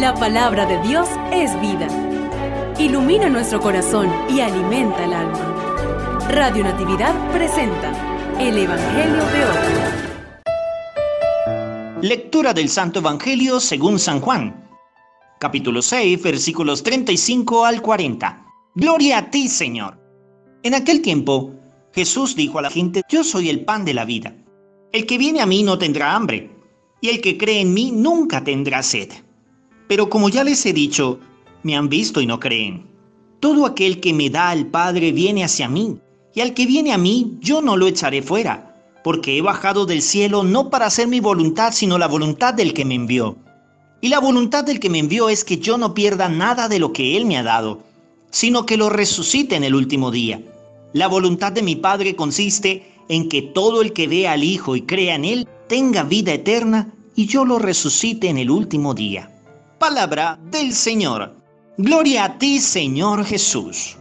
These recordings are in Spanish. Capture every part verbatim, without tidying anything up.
La palabra de Dios es vida. Ilumina nuestro corazón y alimenta el alma. Radio Natividad presenta el Evangelio de hoy. Lectura del Santo Evangelio según San Juan, capítulo seis, versículos treinta y cinco al cuarenta. Gloria a ti, Señor. En aquel tiempo, Jesús dijo a la gente: Yo soy el pan de la vida. El que viene a mí no tendrá hambre, y el que cree en mí nunca tendrá sed. Pero como ya les he dicho, me han visto y no creen. Todo aquel que me da al Padre viene hacia mí, y al que viene a mí yo no lo echaré fuera, porque he bajado del cielo no para hacer mi voluntad, sino la voluntad del que me envió. Y la voluntad del que me envió es que yo no pierda nada de lo que Él me ha dado, sino que lo resucite en el último día. La voluntad de mi Padre consiste en que todo el que vea al Hijo y crea en Él tenga vida eterna, y yo lo resucite en el último día. Palabra del Señor. Gloria a ti, Señor Jesús.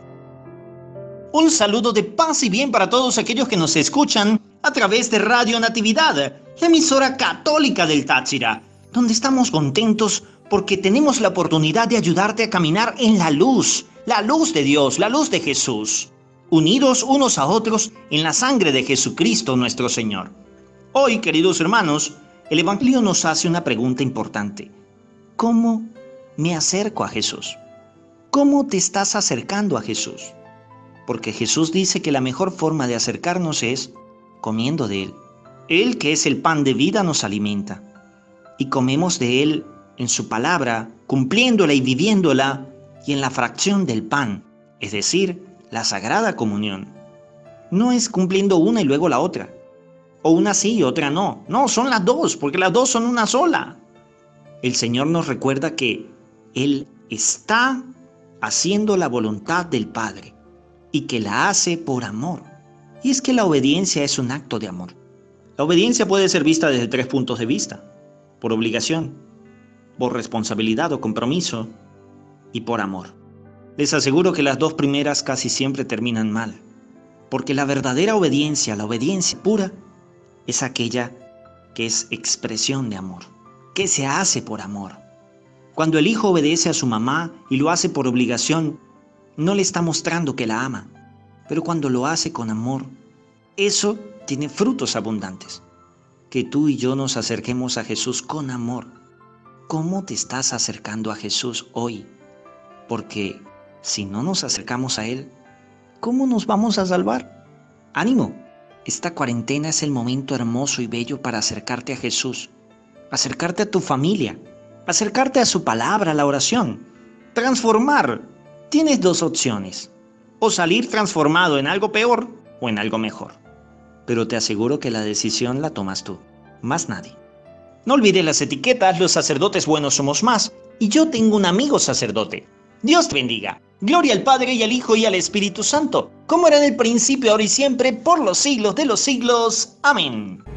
Un saludo de paz y bien para todos aquellos que nos escuchan a través de Radio Natividad, la emisora católica del Táchira, donde estamos contentos porque tenemos la oportunidad de ayudarte a caminar en la luz, la luz de Dios, la luz de Jesús, unidos unos a otros en la sangre de Jesucristo nuestro Señor. Hoy, queridos hermanos, el Evangelio nos hace una pregunta importante. ¿Cómo me acerco a Jesús? ¿Cómo te estás acercando a Jesús? Porque Jesús dice que la mejor forma de acercarnos es comiendo de Él. Él, que es el pan de vida, nos alimenta. Y comemos de Él en su palabra, cumpliéndola y viviéndola, y en la fracción del pan, es decir, la Sagrada Comunión. No es cumpliendo una y luego la otra. O una sí y otra no. No, son las dos, porque las dos son una sola. El Señor nos recuerda que Él está haciendo la voluntad del Padre y que la hace por amor. Y es que la obediencia es un acto de amor. La obediencia puede ser vista desde tres puntos de vista: por obligación, por responsabilidad o compromiso y por amor. Les aseguro que las dos primeras casi siempre terminan mal, porque la verdadera obediencia, la obediencia pura, es aquella que es expresión de amor, que se hace por amor. Cuando el hijo obedece a su mamá y lo hace por obligación, no le está mostrando que la ama. Pero cuando lo hace con amor, eso tiene frutos abundantes. Que tú y yo nos acerquemos a Jesús con amor. ¿Cómo te estás acercando a Jesús hoy? Porque si no nos acercamos a Él, ¿cómo nos vamos a salvar? ¡Ánimo! Esta cuarentena es el momento hermoso y bello para acercarte a Jesús. Acercarte a tu familia, acercarte a su palabra, a la oración, transformar. Tienes dos opciones: o salir transformado en algo peor o en algo mejor. Pero te aseguro que la decisión la tomas tú, más nadie. No olvides las etiquetas: los sacerdotes buenos somos más, y yo tengo un amigo sacerdote. Dios te bendiga. Gloria al Padre y al Hijo y al Espíritu Santo, como era en el principio, ahora y siempre, por los siglos de los siglos. Amén.